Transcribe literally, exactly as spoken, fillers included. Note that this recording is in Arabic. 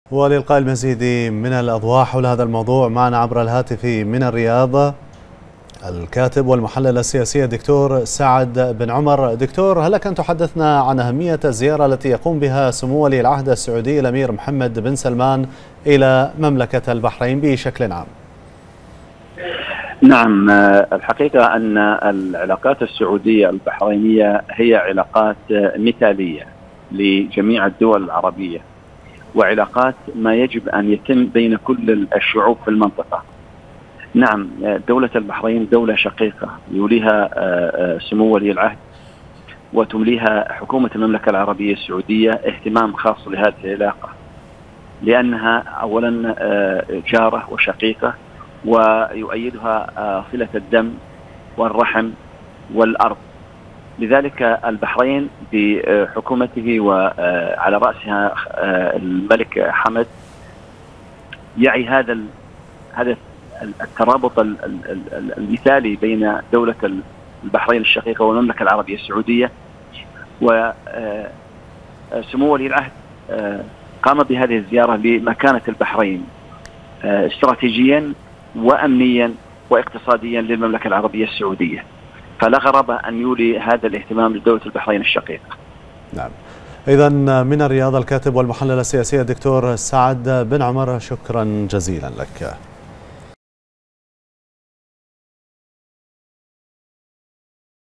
ولإلقاء المزيد من الأضواء حول هذا الموضوع معنا عبر الهاتف من الرياض الكاتب والمحلل السياسي الدكتور سعد بن عمر. دكتور، هل لك أن تحدثنا عن أهمية الزيارة التي يقوم بها سمو ولي العهد السعودي الأمير محمد بن سلمان إلى مملكة البحرين بشكل عام؟ نعم، الحقيقة أن العلاقات السعودية البحرينية هي علاقات مثالية لجميع الدول العربية، وعلاقات ما يجب أن يتم بين كل الشعوب في المنطقة. نعم، دولة البحرين دولة شقيقة يوليها سمو ولي العهد، وتوليها حكومة المملكة العربية السعودية اهتمام خاص لهذه العلاقة، لأنها أولا جارة وشقيقة، ويؤيدها صلة الدم والرحم والأرض. لذلك البحرين بحكومته وعلى رأسها الملك حمد يعي هذا هذا الترابط المثالي بين دولة البحرين الشقيقة والمملكة العربية السعودية. وسمو ولي العهد قام بهذه الزيارة لمكانة البحرين استراتيجيا وأمنيا واقتصاديا للمملكة العربية السعودية، فلا غرابة أن يولي هذا الاهتمام لدولة البحرين الشقيقة. نعم، إذا من الرياض الكاتب والمحلل السياسي الدكتور سعد بن عمر، شكرا جزيلا لك.